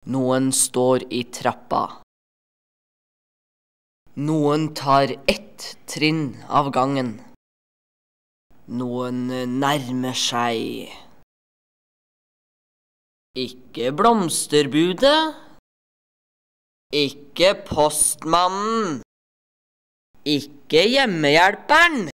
Noen står i trappa. Noen tar ett trinn av gangen. Noen nærmer seg. Ikke blomsterbudet. Ikke postmannen. Ikke hjemmehjelperen.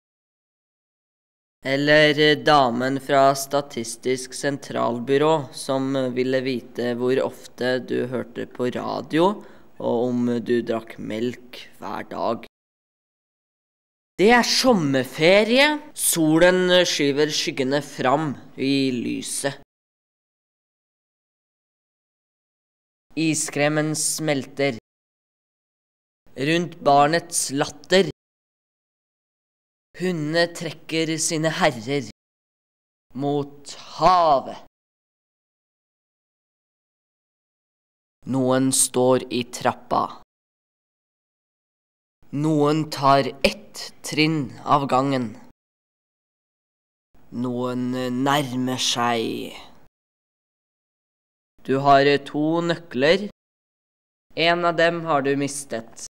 Eller damen fra Statistisk sentralbyrå som ville vite hvor ofte du hørte på radio, og om du drakk melk hver dag. Det er sommerferie. Solen skyver skyggene fram i lyset. Iskremen smelter. Rundt barnets latter. Hundene trekker sine herrer mot havet. Noen står i trappa. Noen tar ett trinn av gangen. Noen nærmer seg. Du har 2 nøkler. En av dem har du mistet.